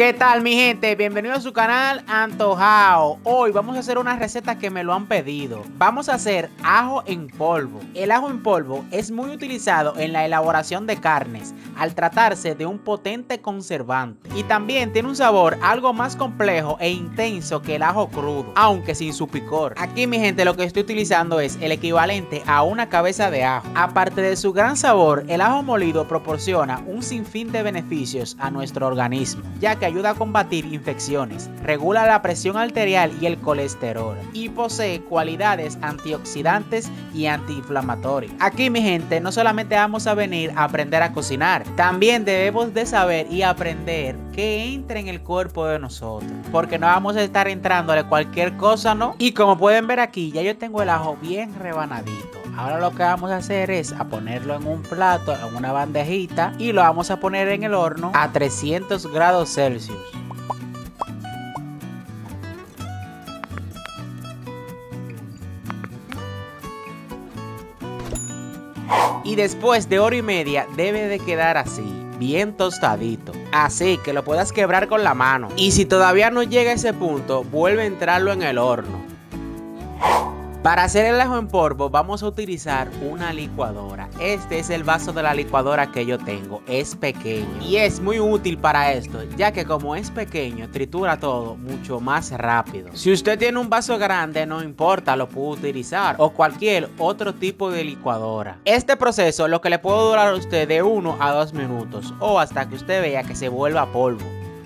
¿Qué tal, mi gente? Bienvenidos a su canal Antojao. Hoy vamos a hacer una receta que me lo han pedido. Vamos a hacer ajo en polvo. El ajo en polvo es muy utilizado en la elaboración de carnes al tratarse de un potente conservante. Y también tiene un sabor algo más complejo e intenso que el ajo crudo, aunque sin su picor. Aquí, mi gente, lo que estoy utilizando es el equivalente a una cabeza de ajo. Aparte de su gran sabor, el ajo molido proporciona un sinfín de beneficios a nuestro organismo, ya que ayuda a combatir infecciones, regula la presión arterial y el colesterol, y posee cualidades antioxidantes y antiinflamatorias. Aquí, mi gente, no solamente vamos a venir a aprender a cocinar, también debemos de saber y aprender que entra en el cuerpo de nosotros, porque no vamos a estar entrándole cualquier cosa, ¿no? Y como pueden ver aquí, ya yo tengo el ajo bien rebanadito. Ahora lo que vamos a hacer es a ponerlo en un plato, en una bandejita, y lo vamos a poner en el horno a 300 grados Celsius. Y después de hora y media debe de quedar así, bien tostadito, así que lo puedas quebrar con la mano. Y si todavía no llega a ese punto, vuelve a entrarlo en el horno. Para hacer el ajo en polvo vamos a utilizar una licuadora. Este es el vaso de la licuadora que yo tengo, es pequeño y es muy útil para esto, ya que como es pequeño tritura todo mucho más rápido. Si usted tiene un vaso grande no importa, lo puede utilizar, o cualquier otro tipo de licuadora. Este proceso lo que le puede durar a usted de 1 a 2 minutos o hasta que usted vea que se vuelva polvo.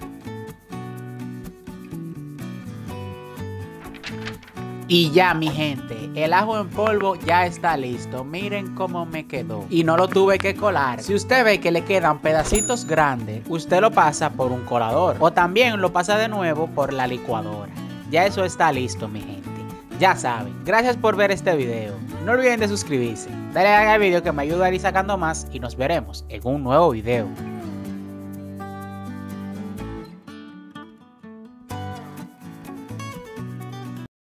Y ya, mi gente, el ajo en polvo ya está listo. Miren cómo me quedó. Y no lo tuve que colar. Si usted ve que le quedan pedacitos grandes, usted lo pasa por un colador. O también lo pasa de nuevo por la licuadora. Ya eso está listo, mi gente. Ya saben. Gracias por ver este video. No olviden de suscribirse. Dale like al video que me ayuda a ir sacando más. Y nos veremos en un nuevo video.